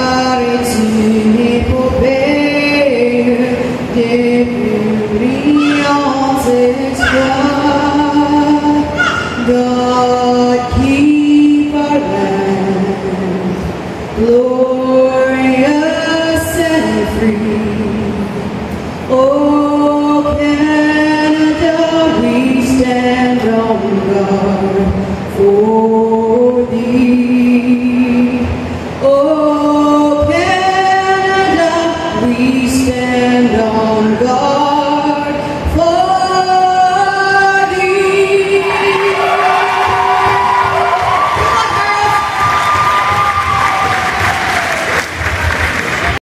maritime épopées, des brillantes exploits. God keep our land glorious and free. Oh, Canada, we stand on guard for